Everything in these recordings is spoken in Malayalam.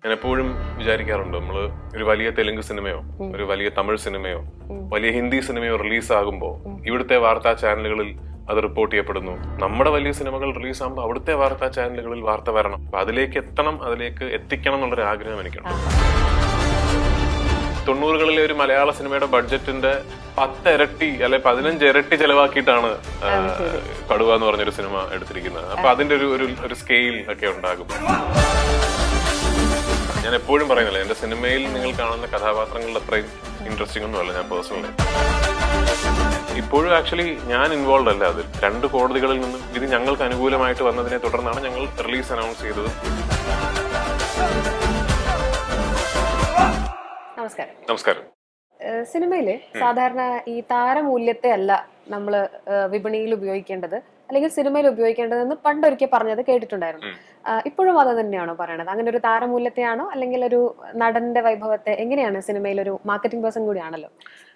ഞാൻ എപ്പോഴും വിചാരിക്കാറുണ്ട്, നമ്മൾ ഒരു വലിയ തെലുങ്ക് സിനിമയോ ഒരു വലിയ തമിഴ് സിനിമയോ വലിയ ഹിന്ദി സിനിമയോ റിലീസാകുമ്പോൾ ഇവിടുത്തെ വാർത്താ ചാനലുകളിൽ അത് റിപ്പോർട്ട് ചെയ്യപ്പെടുന്നു. നമ്മുടെ വലിയ സിനിമകൾ റിലീസാകുമ്പോൾ അവിടുത്തെ വാർത്താ ചാനലുകളിൽ വാർത്ത വരണം. അപ്പൊ അതിലേക്ക് എത്തണം, അതിലേക്ക് എത്തിക്കണം എന്നുള്ളൊരു ആഗ്രഹം എനിക്കുണ്ട്. 90കളിലെ ഒരു മലയാള സിനിമയുടെ ബഡ്ജറ്റിന്റെ 10 ഇരട്ടി അല്ലെ 15 ഇരട്ടി ചെലവാക്കിയിട്ടാണ് കടുവ എന്ന് പറഞ്ഞൊരു സിനിമ എടുത്തിരിക്കുന്നത്. അപ്പൊ അതിന്റെ ഒരു സ്കെയിൽ ഒക്കെ ഉണ്ടാകും. ഞാൻ എപ്പോഴും പറയുന്നില്ല, എന്റെ സിനിമയിൽ നിങ്ങൾ കാണുന്ന കഥാപാത്രങ്ങളുടെ അത്രയും ഇൻട്രസ്റ്റിംഗ് ഒന്നും അല്ല ഞാൻ പേഴ്സണലി. ഇപ്പോഴും ആക്ച്വലി ഞാൻ ഇൻവോൾവ് അല്ല അതിൽ. 2 കോടതികളിൽ നിന്നും ഇത് ഞങ്ങൾക്ക് അനുകൂലമായിട്ട് വന്നതിനെ തുടർന്നാണ് ഞങ്ങൾ റിലീസ് അനൗൺസ് ചെയ്തത്. നമസ്കാരം. നമസ്കാരം. സിനിമയില് സാധാരണ ഈ താരമൂല്യത്തെ അല്ല നമ്മള് വിപണിയിൽ ഉപയോഗിക്കേണ്ടത്, അല്ലെങ്കിൽ സിനിമയിൽ ഉപയോഗിക്കേണ്ടതെന്ന് പണ്ടൊരിക്കൽ പറഞ്ഞത് കേട്ടിട്ടുണ്ടായിരുന്നു. ഇപ്പോഴും അത് തന്നെയാണോ പറയണത്? അങ്ങനെ ഒരു താരമൂല്യത്തെയാണോ, അല്ലെങ്കിൽ ഒരു നടന്റെ വൈഭവത്തെ? എങ്ങനെയാണ് സിനിമയിൽ ഒരു മാർക്കറ്റിംഗ് പേഴ്സൺ കൂടിയാണല്ലോ?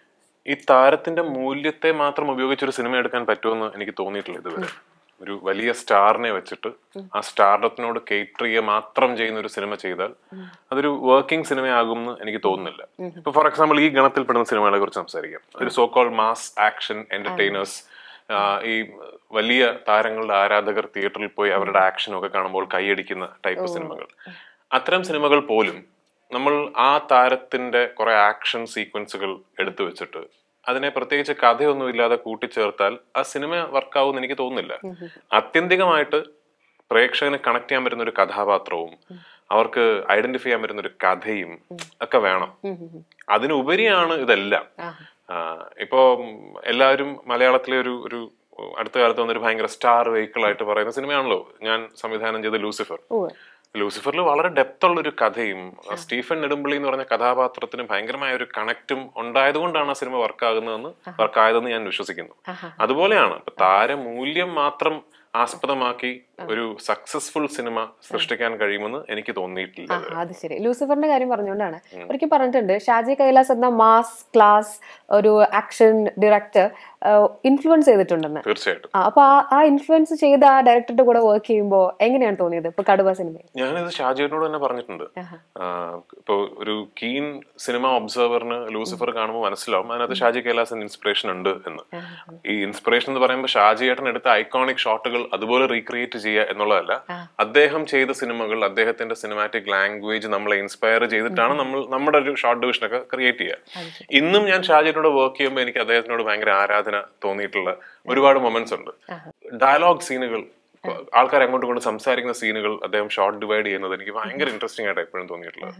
ഈ താരത്തിന്റെ മൂല്യത്തെ മാത്രം ഉപയോഗിച്ചൊരു സിനിമ എടുക്കാൻ പറ്റുമെന്ന് എനിക്ക് തോന്നിയിട്ടില്ല ഇതുവരെ. ഒരു വലിയ സ്റ്റാറിനെ വെച്ചിട്ട് ആ സ്റ്റാർഡത്തിനോട് കേറ്റർ ചെയ്യുക മാത്രം ചെയ്യുന്ന ഒരു സിനിമ ചെയ്താൽ അതൊരു വർക്കിംഗ് സിനിമയാകും എന്ന് എനിക്ക് തോന്നുന്നില്ല. ഇപ്പൊ ഫോർ എക്സാമ്പിൾ ഈ ഗണത്തിൽപ്പെടുന്ന സിനിമകളെ കുറിച്ച് സംസാരിക്കാം. ഒരു so called mass action entertainers, ഈ വലിയ താരങ്ങളുടെ ആരാധകർ തിയേറ്ററിൽ പോയി അവരുടെ ആക്ഷനൊക്കെ കാണുമ്പോൾ കൈയടിക്കുന്ന ടൈപ്പ് സിനിമകൾ. അത്തരം സിനിമകൾ പോലും നമ്മൾ ആ താരത്തിന്റെ കുറെ ആക്ഷൻ സീക്വൻസുകൾ എടുത്തു വെച്ചിട്ട് അതിനെ പ്രത്യേകിച്ച് കഥയൊന്നും ഇല്ലാതെ കൂട്ടിച്ചേർത്താൽ ആ സിനിമ വർക്കാവും എന്ന് എനിക്ക് തോന്നുന്നില്ല. ആത്യന്തികമായിട്ട് പ്രേക്ഷകന് കണക്ട് ചെയ്യാൻ പറ്റുന്ന ഒരു കഥാപാത്രവും അവർക്ക് ഐഡന്റിഫൈ ചെയ്യാൻ പറ്റുന്ന ഒരു കഥയും ഒക്കെ വേണം. അതിനുപരിയാണ് ഇതെല്ലാം. ഇപ്പോ എല്ലാവരും മലയാളത്തിലെ ഒരു അടുത്ത കാലത്ത് വന്നൊരു ഭയങ്കര സ്റ്റാർ വെഹിക്കിൾ ആയിട്ട് പറയുന്ന സിനിമയാണല്ലോ ഞാൻ സംവിധാനം ചെയ്ത ലൂസിഫർ. ലൂസിഫറിൽ വളരെ ഡെപ്ത് ഉള്ളൊരു കഥയും സ്റ്റീഫൻ നെടുമ്പള്ളി എന്ന് പറഞ്ഞ കഥാപാത്രത്തിന് ഭയങ്കരമായ ഒരു കണക്റ്റും ഉണ്ടായതുകൊണ്ടാണ് ആ സിനിമ വർക്കായതെന്ന് ഞാൻ വിശ്വസിക്കുന്നു. അതുപോലെയാണ് ഇപ്പൊ താരമൂല്യം മാത്രം ആസ്പദമാക്കി ഒരു സക്സസ്ഫുൾ സിനിമ സൃഷ്ടിക്കാൻ കഴിയുമെന്ന് എനിക്ക് തോന്നിയിട്ടില്ല. അത് ശരി. ലൂസിഫറിന്റെ കാര്യം പറഞ്ഞുകൊണ്ടാണ് ഒരിക്കൽ പറഞ്ഞിട്ടുണ്ട്, ഷാജി കൈലാസ് എന്ന മാസ് ക്ലാസ് ഒരു ആക്ഷൻ ഡയറക്ടർ ഇൻഫ്ലുവൻസ് ചെയ്തിട്ടുണ്ടെന്ന്. തീർച്ചയായിട്ടും. അപ്പൊ ആ ഇൻഫ്ലുവൻസ് ചെയ്ത ആ ഡയറക്ടറുടെ കൂടെ വർക്ക് ചെയ്യുമ്പോൾ എങ്ങനെയാണ് തോന്നിയത്? ഇപ്പൊ കടുവ സിനിമയിൽ ഞാനിത് ഷാജിയോട് തന്നെ പറഞ്ഞിട്ടുണ്ട്. ഇപ്പൊ ഒരു കീൻ സിനിമ ഒബ്സർവറിന് ലൂസിഫർ കാണുമ്പോൾ മനസ്സിലാവും അതിനകത്ത് ഷാജി കൈലാസിന്റെ ഇൻസ്പിറേഷൻ ഉണ്ട് എന്ന്. ഈ ഇൻസ്പിറേഷൻ എന്ന് പറയുമ്പോൾ ഷാജി ഏട്ടൻ എടുത്ത ഐക്കോണിക് ഷോട്ടുകൾ അതുപോലെ റീക്രിയേറ്റ് ചെയ്യുക എന്നുള്ളതല്ല, അദ്ദേഹം ചെയ്ത സിനിമകൾ, അദ്ദേഹത്തിന്റെ സിനിമാറ്റിക് ലാംഗ്വേജ് നമ്മളെ ഇൻസ്പയർ ചെയ്തിട്ടാണ് നമ്മൾ നമ്മുടെ ഒരു ഷോർട്ട് ഡിവിഷനൊക്കെ ക്രിയേറ്റ് ചെയ്യുക. ഇന്നും ഞാൻ ഷാജിയോട് വർക്ക് ചെയ്യുമ്പോൾ എനിക്ക് അദ്ദേഹത്തിനോട് ഭയങ്കര ആരാധന തോന്നിയിട്ടുള്ള ഒരുപാട് മൊമെന്റ്സ് ഉണ്ട്. ഡയലോഗ് സീനുകൾ, ആൾക്കാർ അങ്ങോട്ടും ഇങ്ങോട്ടും സംസാരിക്കുന്ന സീനുകൾ അദ്ദേഹം ഷോർട്ട് ഡിവൈഡ് ചെയ്യുന്നത് എനിക്ക് ഭയങ്കര ഇൻട്രസ്റ്റിംഗ് ആയിട്ട് എപ്പോഴും തോന്നിയിട്ടുള്ളത്.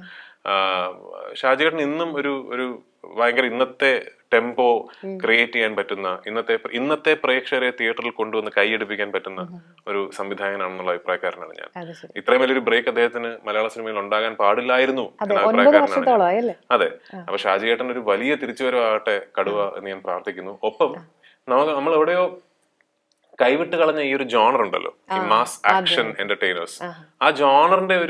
ഷാജിയേട്ടൻ ഇന്നും ഒരു ഭയങ്കര ഇന്നത്തെ ടെമ്പോ ക്രിയേറ്റ് ചെയ്യാൻ പറ്റുന്ന, ഇന്നത്തെ പ്രേക്ഷകരെ തിയേറ്ററിൽ കൊണ്ടുവന്ന് കൈയടിപ്പിക്കാൻ പറ്റുന്ന ഒരു സംവിധായകനാണെന്നുള്ള അഭിപ്രായക്കാരനാണ് ഞാൻ. ഇത്രയും വലിയൊരു ബ്രേക്ക് അദ്ദേഹത്തിന് മലയാള സിനിമയിൽ ഉണ്ടാകാൻ പാടില്ലായിരുന്നു എന്ന അഭിപ്രായക്കാരനാണ്. അതെ. അപ്പൊ ഷാജിയേട്ടൻ ഒരു വലിയ തിരിച്ചുവരവാകട്ടെ കടുവ എന്ന് ഞാൻ പ്രാർത്ഥിക്കുന്നു. ഒപ്പം നമ്മൾ എവിടെയോ കൈവിട്ട് കളഞ്ഞ ഈ ഒരു ജോണർ ഉണ്ടല്ലോ, ഈ മാസ് ആക്ഷൻ എന്റർടൈനേഴ്സ്, ആ ജോണറിന്റെ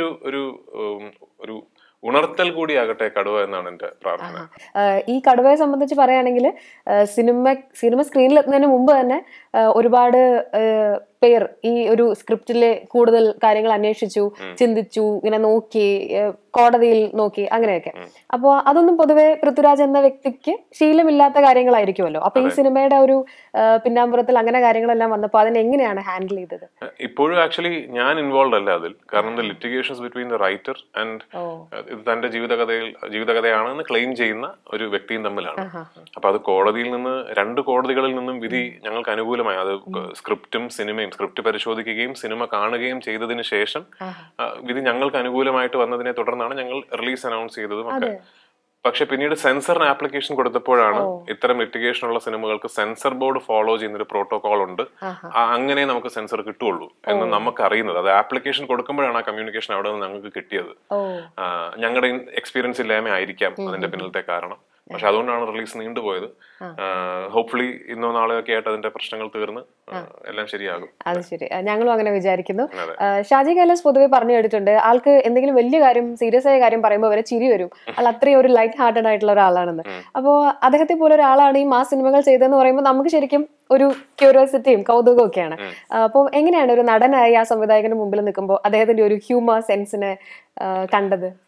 ഒരു ഉണർത്തൽ കൂടിയാകട്ടെ കടുവ എന്നാണ് എന്റെ പ്രാർത്ഥന. ഈ കടുവയെ സംബന്ധിച്ച് പറയുകയാണെങ്കിൽ സിനിമ സ്ക്രീനിൽ എത്തുന്നതിന് മുമ്പ് തന്നെ ഒരുപാട് പേർ ഈ ഒരു സ്ക്രിപ്റ്റിലെ കൂടുതൽ കാര്യങ്ങൾ അന്വേഷിച്ചു, ചിന്തിച്ചു, ഇങ്ങനെ നോക്കി, കോടതിയിൽ നോക്കി, അങ്ങനെയൊക്കെ. അപ്പോ അതൊന്നും പൊതുവെ പൃഥ്വിരാജ് എന്ന വ്യക്തിക്ക് ശീലമില്ലാത്ത കാര്യങ്ങളായിരിക്കുമല്ലോ. അപ്പൊ ഈ സിനിമയുടെ ഒരു പിന്നാമ്പുറത്തിൽ അങ്ങനെ കാര്യങ്ങളെല്ലാം വന്നപ്പോൾ അതിനെങ്ങനെയാണ് ഹാൻഡിൽ ചെയ്തത്? ഇപ്പോഴും ആക്ച്വലി ഞാൻ ഇൻവോൾവ് അല്ല അതിൽ. കാരണം litigations between the writer and ഇത് തന്റെ ജീവിതകഥയാണെന്ന് ക്ലെയിം ചെയ്യുന്ന ഒരു വ്യക്തിയും തമ്മിലാണ്. അപ്പൊ അത് കോടതിയിൽ നിന്ന് 2 കോടതികളിൽ നിന്നും വിധി ഞങ്ങൾക്ക് അനുകൂലമായി. അത് സ്ക്രിപ്റ്റും സിനിമയും, സ്ക്രിപ്റ്റ് പരിശോധിക്കുകയും സിനിമ കാണുകയും ചെയ്തതിനു ശേഷം വിധി ഞങ്ങൾക്ക് അനുകൂലമായിട്ട് വന്നതിനെ തുടർന്നാണ് ഞങ്ങൾ റിലീസ് അനൗൺസ് ചെയ്തതും ഒക്കെ. പക്ഷെ പിന്നീട് സെൻസറിന് ആപ്ലിക്കേഷൻ കൊടുത്തപ്പോഴാണ് ഇത്തരം ലിറ്റിഗേഷൻ ഉള്ള സിനിമകൾക്ക് സെൻസർ ബോർഡ് ഫോളോ ചെയ്യുന്ന ഒരു പ്രോട്ടോകോൾ ഉണ്ട്, അങ്ങനെ നമുക്ക് സെൻസർ കിട്ടുള്ളൂ എന്ന് നമുക്ക് അറിയുന്നത്. അത് ആപ്ലിക്കേഷൻ കൊടുക്കുമ്പോഴാണ് ആ കമ്മ്യൂണിക്കേഷൻ അവിടെ നിന്ന് ഞങ്ങൾക്ക് കിട്ടിയത്. ഞങ്ങളുടെ എക്സ്പീരിയൻസ് ഇല്ലായ്മ ആയിരിക്കാം അതിന്റെ പിന്നിലത്തെ കാരണം. പക്ഷെ അതുകൊണ്ടാണ് റിലീസ് നീണ്ടുപോയത്. ഹോപ്പ്ഫുള്ളി ഇന്നോ നാളെയോ ഒക്കെ ആയിട്ട് അതിന്റെ പ്രശ്നങ്ങൾ തീർന്ന് എല്ലാം ശരിയാകും. അത് ശരി, ഞങ്ങളും അങ്ങനെ വിചാരിക്കുന്നു. ഷാജി കൈലാസ് പൊതുവെ പറഞ്ഞു കേട്ടിട്ടുണ്ട്, ആൾക്ക് എന്തെങ്കിലും വലിയ കാര്യം, സീരിയസ് ആയ കാര്യം പറയുമ്പോൾ വരെ ചിരി വരും, ആൾ അത്രയും ഒരു ലൈറ്റ് ഹാർട്ടഡ് ആയിട്ടുള്ള ഒരാളാണെന്ന്. അപ്പോ അദ്ദേഹത്തെ പോലെ ഒരാളാണ് ഈ മാസ് സിനിമകൾ ചെയ്തതെന്ന് പറയുമ്പോൾ നമുക്ക് ശരിക്കും ഒരു ക്യൂരിയോസിറ്റിയും കൗതുകവും ഒക്കെയാണ്. അപ്പോൾ എങ്ങനെയാണ് ഒരു നടനായി ആ സംവിധായകന്റെ മുമ്പിൽ നിൽക്കുമ്പോൾ അദ്ദേഹത്തിന്റെ ഒരു ഹ്യൂമർ സെൻസിനെ കണ്ടത്?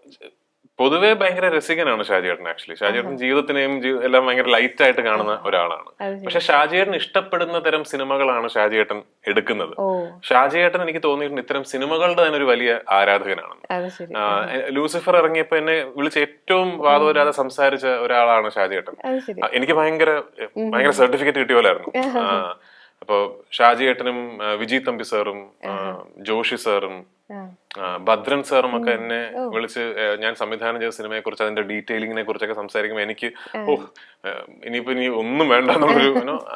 പൊതുവെ ഭയങ്കര രസികനാണ് ഷാജിയേട്ടൻ. ആക്ച്വലി ഷാജിയേട്ടൻ ജീവിതത്തിനെയും എല്ലാം ഭയങ്കര ലൈറ്റ് ആയിട്ട് കാണുന്ന ഒരാളാണ്. പക്ഷെ ഷാജിയേട്ടൻ ഇഷ്ടപ്പെടുന്ന തരം സിനിമകളാണ് ഷാജിയേട്ടൻ എടുക്കുന്നത്. ഷാജിയേട്ടൻ എനിക്ക് തോന്നിയിട്ടുണ്ട് ഇത്തരം സിനിമകളുടെ തന്നെ ഒരു വലിയ ആരാധകനാണ്. ലൂസിഫർ ഇറങ്ങിയപ്പോ എന്നെ വിളിച്ച് ഏറ്റവും വാദവരാതെ സംസാരിച്ച ഒരാളാണ് ഷാജിയേട്ടൻ. എനിക്ക് ഭയങ്കര സർട്ടിഫിക്കറ്റ് കിട്ടിയ പോലായിരുന്നു. അപ്പൊ ഷാജിയേട്ടനും വിജി തമ്പി സാറും ജോഷി സാറും ഭദ്രൻ സാറും ഒക്കെ എന്നെ വിളിച്ച് ഞാൻ സംവിധാനം ചെയ്ത സിനിമയെ കുറിച്ച് അതിന്റെ ഡീറ്റെയിലിങ്ങിനെ കുറിച്ചൊക്കെ സംസാരിക്കുമ്പോൾ എനിക്ക് ഇനിയിപ്പോ ഇനി ഒന്നും വേണ്ടെന്നുള്ളൊരു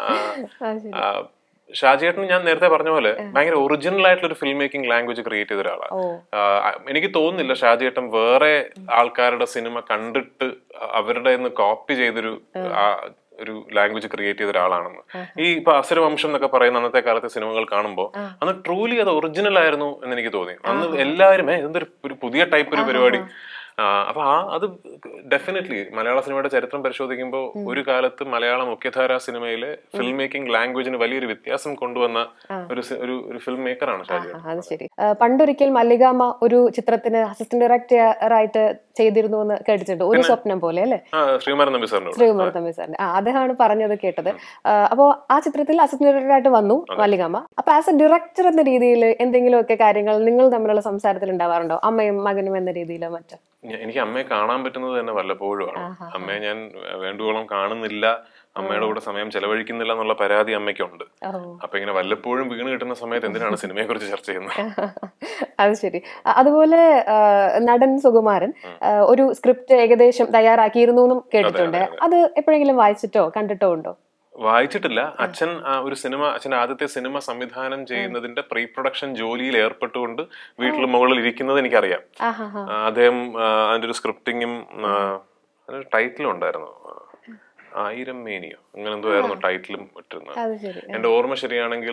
ഷാജിയേട്ടൻ ഞാൻ നേരത്തെ പറഞ്ഞ പോലെ ഭയങ്കര ഒറിജിനൽ ആയിട്ടുള്ള ഒരു ഫിലിം മേക്കിംഗ് ലാംഗ്വേജ് ക്രിയേറ്റ് ചെയ്ത ഒരാളാണ്. എനിക്ക് തോന്നുന്നില്ല ഷാജിയേട്ടൻ വേറെ ആൾക്കാരുടെ സിനിമ കണ്ടിട്ട് അവരുടെ കോപ്പി ചെയ്തൊരു ഒരു ലാംഗ്വേജ് ക്രിയേറ്റ് ചെയ്ത ഒരാളാണെന്ന്. ഈ ഇപ്പൊ അസുരവംശം എന്നൊക്കെ പറയുന്ന അന്നത്തെ കാലത്തെ സിനിമകൾ കാണുമ്പോൾ അന്ന് ട്രൂലി അത് ഒറിജിനൽ ആയിരുന്നു എന്ന് എനിക്ക് തോന്നി. അന്ന് എല്ലാവരും എന്തൊരു പുതിയ ടൈപ്പ് ഒരു പരിപാടി. അപ്പൊ അത് ഡെഫിനറ്റ്ലി മലയാള സിനിമയുടെ ചരിത്രം പരിശോധിക്കുമ്പോൾ ഒരു കാലത്ത് മലയാള മുഖ്യധാര സിനിമയിലെ ഫിലിം മേക്കിംഗ് ലാംഗ്വേജിന് വലിയൊരു വ്യത്യാസം കൊണ്ടുവന്ന ഒരു ഫിലിം മേക്കറാണ് ഷാജി. അത് ശരി. പണ്ടൊരിക്കൽ മല്ലികാമ്മ ഒരു ചിത്രത്തിന് അസിസ്റ്റന്റ് ഡയറക്ടർ ആയിട്ട് ചെയ്തിരുന്നു എന്ന് കേട്ടിട്ടുണ്ട്. ഒരു സ്വപ്നം പോലെ അല്ലെ? ശ്രീകുമാരൻ തമ്പി സാറിന്റെ അദ്ദേഹമാണ് പറഞ്ഞത് കേട്ടത്. അപ്പോ ആ ചിത്രത്തിൽ അസിസ്റ്റന്റ് ഡയറക്ടർ ആയിട്ട് വന്നു മല്ലികാമ്മ. അപ്പൊ ആസ് എ ഡയറക്ടർ എന്ന രീതിയിൽ എന്തെങ്കിലുമൊക്കെ കാര്യങ്ങൾ നിങ്ങൾ തമ്മിലുള്ള സംസാരത്തിൽ ഉണ്ടാവാറുണ്ടോ? അമ്മയും മകനും എന്ന രീതിയിലോ മറ്റോ? എനിക്ക് അമ്മയെ കാണാൻ പറ്റുന്നത് തന്നെ വല്ലപ്പോഴുമാണ്. അമ്മയെ ഞാൻ വേണ്ടുവോളം കാണുന്നില്ല, അമ്മയുടെ കൂടെ സമയം ചെലവഴിക്കുന്നില്ല എന്നുള്ള പരാതി അമ്മയ്ക്കുണ്ട്. അപ്പൊ ഇങ്ങനെ വല്ലപ്പോഴും വീണ് കിട്ടുന്ന സമയത്ത് എന്തിനാണ് സിനിമയെ കുറിച്ച് ചർച്ച ചെയ്യുന്നത്? അത് ശരി. അതുപോലെ നടൻ സുകുമാരൻ ഒരു സ്ക്രിപ്റ്റ് ഏകദേശം തയ്യാറാക്കിയിരുന്നു എന്നും കേട്ടിട്ടുണ്ട്. അത് എപ്പോഴെങ്കിലും വായിച്ചിട്ടോ കണ്ടിട്ടോ ഉണ്ടോ? വായിച്ചിട്ടില്ല. അച്ഛൻ്റെ ആദ്യത്തെ സിനിമ സംവിധാനം ചെയ്യുന്നതിന്റെ പ്രീ പ്രൊഡക്ഷൻ ജോലിയിൽ ഏർപ്പെട്ടുകൊണ്ട് വീട്ടിൽ മുകളിൽ ഇരിക്കുന്നത് എനിക്കറിയാം. അദ്ദേഹം അതിന്റെ ഒരു സ്ക്രിപ്റ്റിങ്ങും ടൈറ്റിലും ഉണ്ടായിരുന്നു, 1000 മേനിയോ അങ്ങനെ എന്തോ ആയിരുന്നു ടൈറ്റിലും ഇട്ടിരുന്നത്. എന്റെ ഓർമ്മ ശരിയാണെങ്കിൽ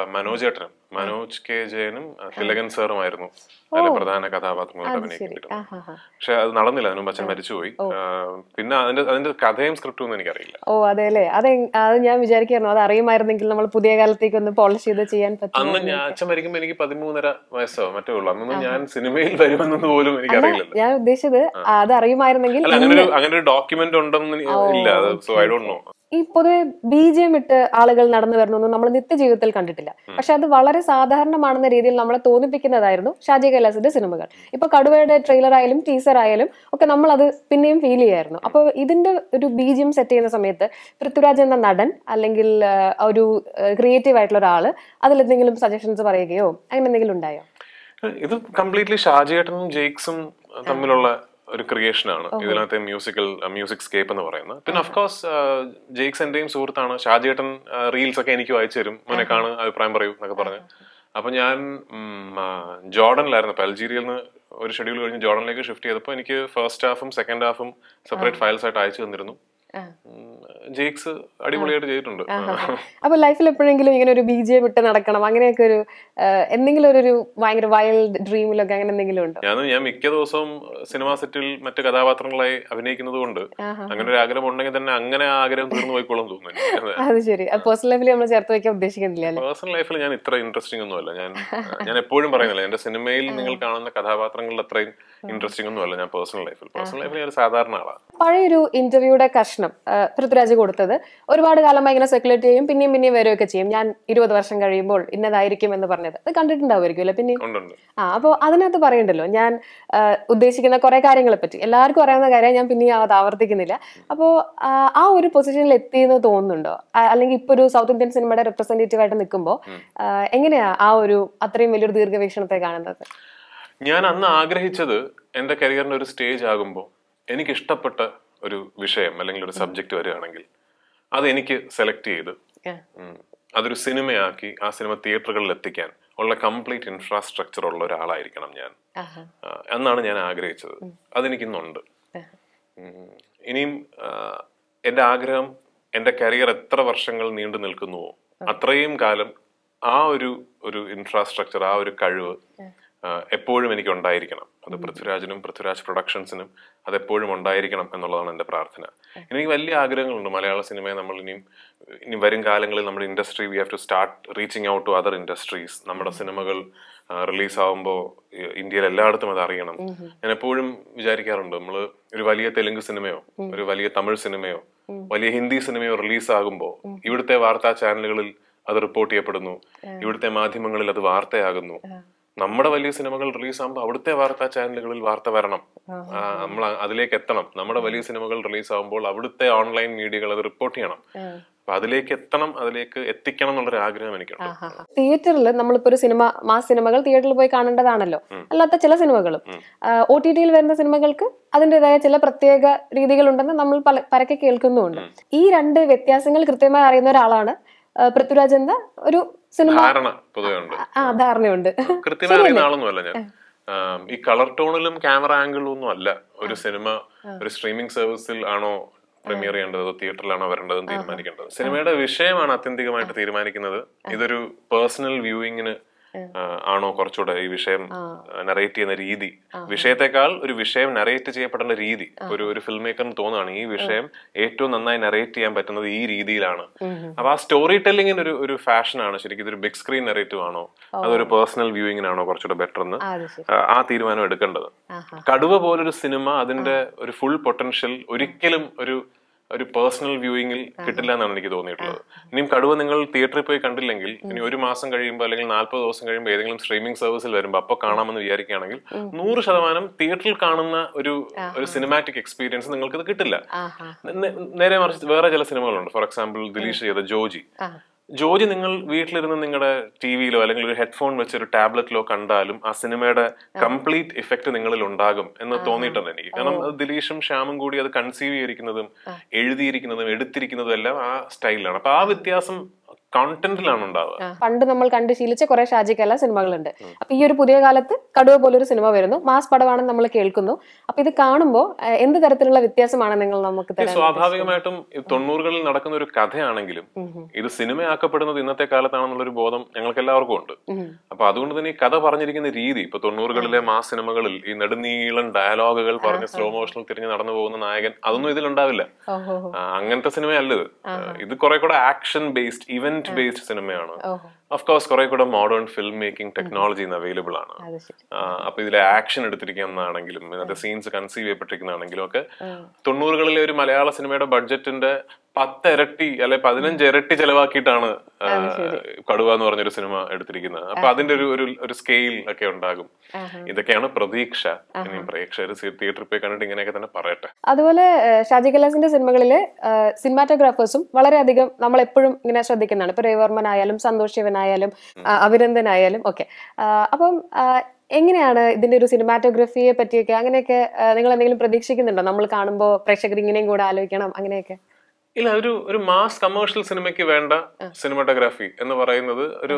മനോജ് കെ ജയനും തിലകൻ സാറുമായിരുന്നു അതിലെ പ്രധാന കഥാപാത്രങ്ങളായിട്ട് അഭിനയിക്കപ്പെട്ടിരുന്നത്. പക്ഷെ അത് നടന്നില്ല, അതിന് മുമ്പ് അച്ഛൻ മരിച്ചുപോയി. പിന്നെ അതിന്റെ കഥയും സ്ക്രിപ്റ്റും ഒന്നും എനിക്കറിയില്ല. ഓ അതെ അല്ലേ? അത് ഞാൻ വിചാരിക്കുന്നു അത് അറിയുമായിരുന്നെങ്കിൽ നമ്മൾ പുതിയ കാലത്തേക്ക് ഒന്ന് പോളിഷ് ചെയ്ത് ചെയ്യാൻ പറ്റും. അന്ന് അച്ഛൻ മരിക്കുമ്പോ എനിക്ക് 13.5 വയസ്സോ മറ്റേ ഉള്ളു. അന്നൊന്നും ഞാൻ സിനിമയിൽ വരുമെന്നത് പോലും എനിക്കറിയില്ല. ഞാൻ ഉദ്ദേശിച്ചത് അത് അറിയുമായിരുന്നെങ്കിൽ അങ്ങനെ ഒരു ഡോക്യുമെന്റ് ഉണ്ടെന്ന് ഇല്ല. So I don't know. ഈ പൊതുവെ BGM ഇട്ട് ആളുകൾ നടന്നു വരണമെന്നും നമ്മൾ നിത്യജീവിതത്തിൽ കണ്ടിട്ടില്ല. പക്ഷെ അത് വളരെ സാധാരണമാണെന്ന രീതിയിൽ നമ്മളെ തോന്നിപ്പിക്കുന്നതായിരുന്നു ഷാജി കൈലാസിന്റെ സിനിമകൾ. ഇപ്പൊ കടുവയുടെ ട്രെയിലർ ആയാലും ടീസർ ആയാലും ഒക്കെ നമ്മൾ അത് പിന്നെയും ഫീൽ ചെയ്യായിരുന്നു. അപ്പൊ ഇതിന്റെ ഒരു BGM സെറ്റ് ചെയ്യുന്ന സമയത്ത് പൃഥ്വിരാജ് എന്ന നടൻ അല്ലെങ്കിൽ ഒരു ക്രിയേറ്റീവ് ആയിട്ടുള്ള ഒരാള് അതിലെന്തെങ്കിലും സജഷൻസ് പറയുകയോ അങ്ങനെ എന്തെങ്കിലും ഉണ്ടായോ? ഇത് കംപ്ലീറ്റ്ലി ഷാജിയേട്ടനും ജെയ്ക്സും തമ്മിലുള്ള ഒരു ക്രിയേഷനാണ് ഇതിനകത്തെ മ്യൂസിക് സ്കേപ്പ് എന്ന് പറയുന്നത്. പിന്നെ ഓഫ്കോഴ്സ് ജെയ്ക്സ് എന്റെയും സുഹൃത്താണ്. ഷാജിയേട്ടൻ റീൽസ് ഒക്കെ എനിക്ക് വായിച്ചു തരും, മോനെ കാണു, അഭിപ്രായം പറയൂ എന്നൊക്കെ പറഞ്ഞു. അപ്പൊ ഞാൻ ജോർഡനിലായിരുന്നു. അപ്പൊ അൽജീരിയയിൽ നിന്ന് ഒരു ഷെഡ്യൂൾ കഴിഞ്ഞ് ജോർഡനിലേക്ക് ഷിഫ്റ്റ് ചെയ്തപ്പോൾ എനിക്ക് ഫസ്റ്റ് ഹാഫും സെക്കൻഡ് ഹാഫും സെപ്പറേറ്റ് ഫയൽസ് ആയിട്ട് അയച്ചു തന്നിരുന്നു. ജെയ്ക്സ് അടിപൊളിയായിട്ട് ചെയ്തിട്ടുണ്ട്. അപ്പൊ ലൈഫിൽ എപ്പോഴെങ്കിലും ഇങ്ങനെ ഒരു BGM ഇട്ട് നടക്കണം അങ്ങനെയൊക്കെ ഒരു എന്തെങ്കിലും ഒരു ഭയങ്കര വൈൽഡ് ഡ്രീമിലൊക്കെ അങ്ങനെ എന്തെങ്കിലും ഉണ്ടോ? ഞാൻ മിക്ക ദിവസവും സിനിമാ സെറ്റിൽ മറ്റു കഥാപാത്രങ്ങളായി അഭിനയിക്കുന്നത് കൊണ്ട് അങ്ങനെ ഒരു ആഗ്രഹം ഉണ്ടെങ്കിൽ തന്നെ അങ്ങനെ ആ ആഗ്രഹം തീർന്നു പോയിക്കോളും തോന്നുന്നു. അത് ശരി. പേഴ്സണൽ ലൈഫിൽ നമ്മൾ ചേർത്ത് വെക്കാൻ ഉദ്ദേശിക്കുന്നില്ല. പേഴ്സണൽ ലൈഫിൽ ഞാൻ ഇത്ര ഇൻട്രസ്റ്റിംഗ് ഒന്നുമല്ല. ഞാൻ എപ്പോഴും പറയുന്നില്ല, എന്റെ സിനിമയിൽ നിങ്ങൾ കാണുന്ന കഥാപാത്രങ്ങളിൽ അത്രയും ഇൻട്രസ്റ്റിംഗ് ഒന്നുമല്ല ഞാൻ പേഴ്സണൽ ലൈഫിൽ ഞാൻ ഒരു സാധാരണ ആളാണ്. പഴയൊരു ഇന്റർവ്യൂയുടെ കഷ്ണം പൃഥ്വിരാജ് കൊടുത്തത് ഒരുപാട് കാലമായി ഇങ്ങനെ സെക്കുലേറ്റ് ചെയ്യും, പിന്നെയും വരികയൊക്കെ ചെയ്യും. ഞാൻ 20 വർഷം കഴിയുമ്പോൾ ഇന്നതായിരിക്കും എന്ന് പറഞ്ഞത് അത് കണ്ടിട്ടുണ്ടാവുമായിരിക്കും അല്ലെ? പിന്നെ അപ്പോൾ അതിനകത്ത് പറയണ്ടല്ലോ, ഞാൻ ഉദ്ദേശിക്കുന്ന കുറെ കാര്യങ്ങളെ പറ്റി എല്ലാവർക്കും അറിയാവുന്ന കാര്യം ഞാൻ പിന്നെ അത് ആവർത്തിക്കുന്നില്ല. അപ്പോൾ ആ ഒരു പൊസിഷനിൽ എത്തിയെന്ന് തോന്നുന്നുണ്ടോ? അല്ലെങ്കിൽ ഇപ്പൊ ഒരു സൗത്ത് ഇന്ത്യൻ സിനിമയുടെ റെപ്രസെന്റേറ്റീവ് ആയിട്ട് നിൽക്കുമ്പോൾ എങ്ങനെയാ ആ ഒരു അത്രയും വലിയൊരു ദീർഘവീക്ഷണത്തെ കാണുന്നത്? ഞാൻ അന്ന് ആഗ്രഹിച്ചത് എന്റെ കരിയറിന്റെ ഒരു സ്റ്റേജ് ആകുമ്പോൾ എനിക്ക് ഇഷ്ടപ്പെട്ട ഒരു വിഷയം അല്ലെങ്കിൽ ഒരു സബ്ജക്ട് വരികയാണെങ്കിൽ അത് എനിക്ക് സെലക്ട് ചെയ്ത് അതൊരു സിനിമയാക്കി ആ സിനിമ തിയേറ്ററുകളിൽ എത്തിക്കാൻ ഉള്ള കംപ്ലീറ്റ് ഇൻഫ്രാസ്ട്രക്ചർ ഉള്ള ഒരാളായിരിക്കണം ഞാൻ എന്നാണ് ഞാൻ ആഗ്രഹിച്ചത്. അതെനിക്കിന്നുണ്ട്. ഇനിയും എൻ്റെ ആഗ്രഹം എൻ്റെ കരിയർ എത്ര വർഷങ്ങൾ നീണ്ടു നിൽക്കുന്നുവോ അത്രയും കാലം ആ ഒരു ഇൻഫ്രാസ്ട്രക്ചർ, ആ ഒരു കഴിവ് എപ്പോഴും എനിക്ക് ഉണ്ടായിരിക്കണം. അത് പൃഥ്വിരാജിനും പൃഥ്വിരാജ് പ്രൊഡക്ഷൻസിനും അതെപ്പോഴും ഉണ്ടായിരിക്കണം എന്നുള്ളതാണ് എൻ്റെ പ്രാർത്ഥന. എനിക്ക് വലിയ ആഗ്രഹങ്ങളുണ്ട്. മലയാള സിനിമയെ നമ്മൾ ഇനി വരും കാലങ്ങളിൽ നമ്മുടെ industry we have to start reaching out to other industries. നമ്മുടെ സിനിമകൾ റിലീസ് ആവുമ്പോൾ ഇന്ത്യയിൽ എല്ലായിടത്തും അത് അറിയണം. ഞാൻ എപ്പോഴും വിചാരിക്കാറുണ്ട്, നമ്മള് ഒരു വലിയ തെലുങ്ക് സിനിമയോ ഒരു വലിയ തമിഴ് സിനിമയോ വലിയ ഹിന്ദി സിനിമയോ റിലീസ് ആകുമ്പോൾ ഇവിടുത്തെ വാർത്താ ചാനലുകളിൽ അത് റിപ്പോർട്ട് ചെയ്യപ്പെടുന്നു, ഇവിടുത്തെ മാധ്യമങ്ങളിൽ അത് വാർത്തയാകുന്നു. നമ്മുടെ വലിയ സിനിമകൾ റിലീസ് ആകുമ്പോൾ അവിടുത്തെ വാർത്താ ചാനലുകളിൽ വാർത്ത വരണം, നമ്മൾ അതിലേക്ക് എത്തണം. നമ്മുടെ വലിയ സിനിമകൾ റിലീസ് ആകുമ്പോൾ അവിടുത്തെ ഓൺലൈൻ മീഡിയകൾ അത് റിപ്പോർട്ട് ചെയ്യണം. അപ്പൊ അതിലേക്ക് എത്തണം, അതിലേക്ക് എത്തിക്കണം എന്നുള്ളൊരു ആഗ്രഹം എനിക്കുണ്ട്. തിയേറ്ററിൽ നമ്മളിപ്പോ ഒരു സിനിമ, മാസ് സിനിമകൾ തിയേറ്ററിൽ പോയി കാണേണ്ടതാണല്ലോ. അല്ലാത്ത ചില സിനിമകളും OTT-ൽ വരുന്ന സിനിമകൾക്ക് അതിൻ്റെതായ ചില പ്രത്യേക രീതികളുണ്ടെന്ന് നമ്മൾ പരക്കെ കേൾക്കുന്നുമുണ്ട്. ഈ രണ്ട് വ്യത്യാസങ്ങൾ കൃത്യമായി അറിയുന്ന ഒരാളാണ് പൃഥ്വിരാജ് എന്ന ഒരു സിനിമ ധാരണയുണ്ട്. കൃത്യമായി അറിയുന്ന ആളൊന്നുമല്ല ഞാൻ. ഈ കളർ ടോണിലും ക്യാമറ ആംഗിളിലും ഒന്നും അല്ല ഒരു സിനിമ ഒരു സ്ട്രീമിംഗ് സർവീസിൽ ആണോ പ്രീമിയർ ചെയ്യേണ്ടത്, തിയേറ്ററിലാണോ വരേണ്ടതെന്ന് തീരുമാനിക്കേണ്ടത്. സിനിമയുടെ വിഷയമാണ് ആത്യന്തികമായിട്ട് തീരുമാനിക്കുന്നത്. ഇതൊരു പേഴ്സണൽ വ്യൂയിങ്ങിന് ആണോ കുറച്ചുകൂടെ ഈ വിഷയം നറേറ്റ് ചെയ്യുന്ന രീതി, വിഷയത്തെക്കാൾ ഒരു വിഷയം നറേറ്റ് ചെയ്യപ്പെടേണ്ട രീതി ഒരു ഫിൽം മേക്കറിന് തോന്നുകയാണ് ഈ വിഷയം ഏറ്റവും നന്നായി നറേറ്റ് ചെയ്യാൻ പറ്റുന്നത് ഈ രീതിയിലാണ്. അപ്പൊ ആ സ്റ്റോറി ടെല്ലിങ്ങിന് ഒരു ഫാഷനാണ് ശരിക്കും. ഇതൊരു ബിഗ് സ്ക്രീൻ നറേറ്റീവ് ആണോ അതൊരു പേഴ്സണൽ വ്യൂയിങ്ങിനാണോ കുറച്ചുകൂടെ ബെറ്റർ എന്ന് ആ തീരുമാനം എടുക്കേണ്ടത്. കടുവ പോലൊരു സിനിമ അതിന്റെ ഒരു ഫുൾ പൊട്ടൻഷ്യൽ ഒരിക്കലും ഒരു പേഴ്സണൽ വ്യൂയിങ്ങിൽ കിട്ടില്ല എന്നാണ് എനിക്ക് തോന്നിയിട്ടുള്ളത്. ഇനിയും കടുവ നിങ്ങൾ തിയേറ്ററിൽ പോയി കണ്ടില്ലെങ്കിൽ ഇനി 1 മാസം കഴിയുമ്പോൾ അല്ലെങ്കിൽ 40 ദിവസം കഴിയുമ്പോൾ ഏതെങ്കിലും സ്ട്രീമിംഗ് സർവീസിൽ വരുമ്പോൾ അപ്പൊ കാണാമെന്ന് വിചാരിക്കുകയാണെങ്കിൽ 100% തിയേറ്ററിൽ കാണുന്ന ഒരു സിനിമാറ്റിക് എക്സ്പീരിയൻസ് നിങ്ങൾക്ക് ഇത് കിട്ടില്ല. നേരെ മറിച്ച് വേറെ ചില സിനിമകളുണ്ട്. ഫോർ എക്സാമ്പിൾ ദിലീഷ് ചെയ്ത ജോജി നിങ്ങൾ വീട്ടിലിരുന്ന് നിങ്ങളുടെ ടിവിയിലോ അല്ലെങ്കിൽ ഒരു ഹെഡ്ഫോൺ വെച്ച് ഒരു ടാബ്ലറ്റിലോ കണ്ടാലും ആ സിനിമയുടെ കംപ്ലീറ്റ് ഇഫക്റ്റ് നിങ്ങളിൽ ഉണ്ടാകും എന്ന് തോന്നിയിട്ടുണ്ട് എനിക്ക്. കാരണം ദിലീഷും ശ്യാമും കൂടി അത് കൺസീവ് ചെയ്തിരിക്കുന്നതും എഴുതിയിരിക്കുന്നതും എടുത്തിരിക്കുന്നതും എല്ലാം ആ സ്റ്റൈലിലാണ്. അപ്പൊ ആ വ്യത്യാസം കോണ്ടന്റിലാണ് ഉണ്ടാവുക. പണ്ട് നമ്മൾ കണ്ട് ശീലിച്ച കുറെ ഷാജി കൈലാസ് സിനിമകളുണ്ട്. അപ്പൊ ഈ ഒരു പുതിയ കാലത്ത് കടുവ പോലൊരു സിനിമ വരുന്നു, മാസ് പടമാണെന്ന് നമ്മൾ കേൾക്കുന്നു. അപ്പൊ ഇത് കാണുമ്പോൾ എന്ത് തരത്തിലുള്ള വ്യത്യാസമാണ് നിങ്ങൾ നമുക്ക് തരാൻ? സ്വാഭാവികമായിട്ടും 90-കളിൽ നടക്കുന്ന ഒരു കഥയാണെങ്കിലും ഇത് സിനിമയാക്കപ്പെടുന്നത് ഇന്നത്തെ കാലത്താണെന്നുള്ളൊരു ബോധം ഞങ്ങൾക്ക് എല്ലാവർക്കും ഉണ്ട്. അപ്പൊ അതുകൊണ്ട് തന്നെ ഈ കഥ പറഞ്ഞിരിക്കുന്ന രീതി, ഇപ്പൊ 90-കളിലെ മാസ് സിനിമകളിൽ ഈ നെടുനീളൻ ഡയലോഗുകൾ പറഞ്ഞ് സ്ലോ മോഷനിൽ തിരിഞ്ഞ് നടന്നു പോകുന്ന നായകൻ, അതൊന്നും ഇതിലുണ്ടാവില്ല. അങ്ങനത്തെ സിനിമയല്ല ഇത്. ഇത് കുറെ കൂടെ ആക്ഷൻ ബേസ്ഡ്, ഇവന്റ് ബേസ്ഡ് സിനിമയാണ്. ഓഫ് കോഴ്സ് കുറെ കൂടെ modern film making technology available ആണ്. അപ്പൊ ഇതിലെ ആക്ഷൻ എടുത്തിരിക്കുന്നതാണെങ്കിലും ഇതിനകത്തെ സീൻസ് കൺസീവ് ചെയ്യപ്പെട്ടിരിക്കുന്നതാണെങ്കിലും ഒക്കെ 90-കളിലെ ഒരു മലയാള സിനിമയുടെ ബഡ്ജറ്റിന്റെ 10 ഇരട്ടി അല്ലെ 15 ഇരട്ടി ചെലവാക്കിയിട്ടാണ് കടുവ എന്ന് പറഞ്ഞൊരു സിനിമ എടുത്തിരിക്കുന്നത്. അപ്പൊ അതിന്റെ ഒരു സ്കെയിൽ ഒക്കെ ഉണ്ടാകും. ഇതൊക്കെയാണ് പ്രതീക്ഷ. ഇനി പ്രേക്ഷകർ തിയേറ്ററിൽ പോയി കണ്ടിട്ട് ഇങ്ങനെയൊക്കെ തന്നെ പറയട്ടെ. അതുപോലെ ഷാജി കൈലാസിന്റെ സിനിമകളിലെ സിനിമാറ്റോഗ്രാഫേഴ്സും വളരെയധികം നമ്മൾ എപ്പോഴും ഇങ്ങനെ ശ്രദ്ധിക്കുന്നതാണ്. ഇപ്പൊ രവിവർമ്മൻ ആയാലും സന്തോഷ് ശിവനായാലും അഭിനന്ദനായാലും ഒക്കെ. അപ്പം എങ്ങനെയാണ് ഇതിന്റെ ഒരു സിനിമാറ്റോഗ്രഫിയെ പറ്റിയൊക്കെ അങ്ങനെയൊക്കെ നിങ്ങൾ എന്തെങ്കിലും പ്രതീക്ഷിക്കുന്നുണ്ടോ? നമ്മൾ കാണുമ്പോൾ പ്രേക്ഷകർ ഇങ്ങനെയും കൂടെ ആലോചിക്കണം അങ്ങനെയൊക്കെ? ഇല്ല, ഒരു മാസ് കമേഴ്ഷ്യൽ സിനിമയ്ക്ക് വേണ്ട സിനിമാറ്റോഗ്രാഫി എന്ന് പറയുന്നത് ഒരു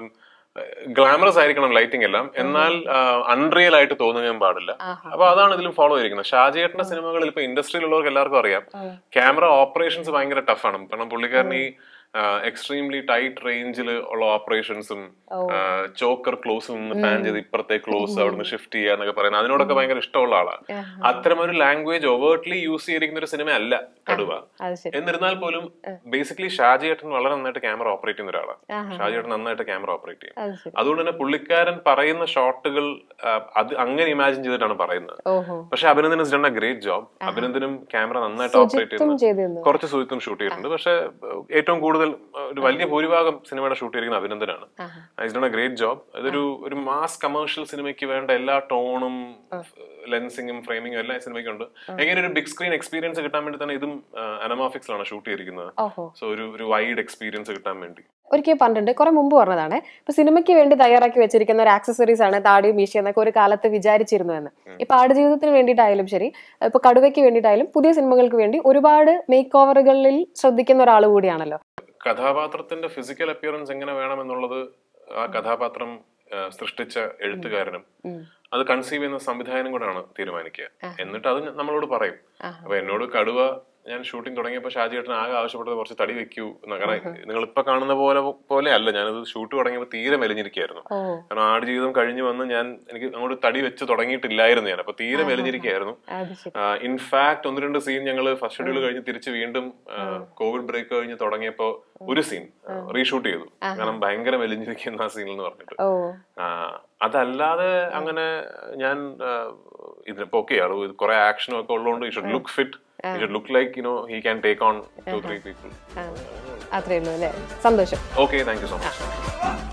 ഗ്ലാമറസ് ആയിരിക്കണം ലൈറ്റിംഗ് എല്ലാം, എന്നാൽ അൺറിയൽ ആയിട്ട് തോന്നുകയും പാടില്ല. അപ്പൊ അതാണ് ഇതിലും ഫോളോ ചെയ്തിരിക്കുന്നത്. ഷാജിയേട്ടന്റെ സിനിമകളിൽ ഇപ്പൊ ഇൻഡസ്ട്രിയിലുള്ളവർക്ക് എല്ലാവർക്കും അറിയാം ക്യാമറ ഓപ്പറേഷൻസ് ഭയങ്കര ടഫാണ്. കാരണം പുള്ളിക്കാരൻ ഈ എക്സ്ട്രീംലി ടൈറ്റ് റേഞ്ചിൽ ഉള്ള ഓപ്പറേഷൻസും ചോക്കർ ക്ലോസ് നിന്ന് പാൻ ചെയ്ത് ഇപ്പുറത്തെ ക്ലോസ് അവിടുന്ന് ഷിഫ്റ്റ് ചെയ്യുക എന്നൊക്കെ പറയുന്നത് അതിനോടൊക്കെ ഭയങ്കര ഇഷ്ടമുള്ള ആളാണ്. അത്തരം ഒരു ലാംഗ്വേജ് ഓവേർട്ട്ലി യൂസ് ചെയ്തിരിക്കുന്ന ഒരു സിനിമ അല്ല കടുവ. എന്നിരുന്നാൽ പോലും ബേസിക്കലി ഷാജിയേട്ടൻ വളരെ നന്നായിട്ട് ക്യാമറ ഓപ്പറേറ്റ് ചെയ്യുന്ന ഒരാളാണ്. ഷാജിയേട്ടൻ നന്നായിട്ട് ക്യാമറ ഓപ്പറേറ്റ് ചെയ്യും. അതുകൊണ്ട് തന്നെ പുള്ളിക്കാരൻ പറയുന്ന ഷോട്ടുകൾ അത് അങ്ങനെ ഇമാജിൻ ചെയ്തിട്ടാണ് പറയുന്നത്. പക്ഷെ Abhinandan is done a great job. അഭിനന്ദനും ക്യാമറ നന്നായിട്ട് ഓപ്പറേറ്റ് ചെയ്യുന്നു. കുറച്ച് സുജിത്തും ഷൂട്ട് ചെയ്തിട്ടുണ്ട്. പക്ഷെ ഏറ്റവും കൂടുതൽ ഒരു വലിയ ഭൂരിഭാഗം സിനിമയുടെ ഷൂട്ട് ചെയ്തിരിക്കുന്ന അഭിനന്ദനാണ്. Is done a great job. അതൊരു മാസ് കമേഴ്ഷ്യൽ സിനിമയ്ക്ക് വേണ്ട എല്ലാ ടോണും ലെൻസിങ്ങും ഫ്രെയിമിങ്ങും എല്ലാം സിനിമയ്ക്ക് ഉണ്ട്. എങ്ങനെ ഒരു ബിഗ് സ്ക്രീൻ എക്സ്പീരിയൻസ് കിട്ടാൻ വേണ്ടി തന്നെ ഇതും അനമാഫിക്സിലാണ് ഷൂട്ട് ചെയ്തിരിക്കുന്നത്. സോ ഒരു വൈഡ് എക്സ്പീരിയൻസ് കിട്ടാൻ വേണ്ടി. ഒരിക്കൽ പണ്ടുണ്ട്, കുറെ മുമ്പ് പറഞ്ഞതാണ്, ഇപ്പൊ സിനിമയ്ക്ക് വേണ്ടി തയ്യാറാക്കി വെച്ചിരിക്കുന്ന ഒരു ആക്സസറീസ് ആണ് താടിയും മീശയും എന്നൊക്കെ ഒരു കാലത്ത് വിചാരിച്ചിരുന്നു എന്ന്. ഇപ്പൊ ആടുജീവിതത്തിന് വേണ്ടിയിട്ടായാലും ശരി, ഇപ്പൊ കടുവയ്ക്ക് വേണ്ടിയിട്ടായാലും പുതിയ സിനിമകൾക്ക് വേണ്ടി ഒരുപാട് മേക്ക് ഓവറുകളിൽ ശ്രദ്ധിക്കുന്ന ഒരാൾ കൂടിയാണല്ലോ. കഥാപാത്രത്തിന്റെ ഫിസിക്കൽ അപ്പിയറൻസ് എങ്ങനെ വേണമെന്നുള്ളത് ആ കഥാപാത്രം സൃഷ്ടിച്ച എഴുത്തുകാരനും അത് കൺസീവ് ചെയ്യുന്ന സംവിധായകനും കൂടെയാണ് തീരുമാനിക്കുക. എന്നിട്ട് അത് നമ്മളോട് പറയും. അപ്പൊ എന്നോട് കടുവ ഞാൻ ഷൂട്ടിംഗ് തുടങ്ങിയപ്പോൾ ഷാജി ഏട്ടൻ ആകെ ആവശ്യപ്പെട്ടത് കുറച്ച് തടി വെക്കൂ കാരണം നിങ്ങൾ ഇപ്പൊ കാണുന്ന പോലെ അല്ല, ഞാനത് ഷൂട്ട് തുടങ്ങിയപ്പോൾ തീരെ മെലിഞ്ഞിരിക്കുകയായിരുന്നു. കാരണം ആടുജീവിതം കഴിഞ്ഞ് വന്ന് എനിക്ക് അങ്ങോട്ട് തടി വെച്ച് തുടങ്ങിയിട്ടില്ലായിരുന്നു ഞാൻ, അപ്പൊ തീരെ മെലിഞ്ഞിരിക്കുകയായിരുന്നു. ഇൻഫാക്ട് 1-2 സീൻ ഞങ്ങൾ ഫസ്റ്റ് ഷെഡ്യൂൾ കഴിഞ്ഞ് തിരിച്ച് വീണ്ടും കോവിഡ് ബ്രേക്ക് കഴിഞ്ഞ് തുടങ്ങിയപ്പോ ഒരു സീൻ റീഷൂട്ട് ചെയ്തു, കാരണം ഭയങ്കര മെലിഞ്ഞിരിക്കുന്ന ആ സീൻ എന്ന് പറഞ്ഞിട്ട്. അതല്ലാതെ അങ്ങനെ ഞാൻ ഇതിനിപ്പോ ഓക്കെ ആള് കുറെ ആക്ഷനും ഒക്കെ ഉള്ളതുകൊണ്ട് you should look fit, you should look like he can take on 2-3 people. അത്രേ ഉള്ളൂ അല്ലേ? സന്തോഷം. Okay, thank you so much.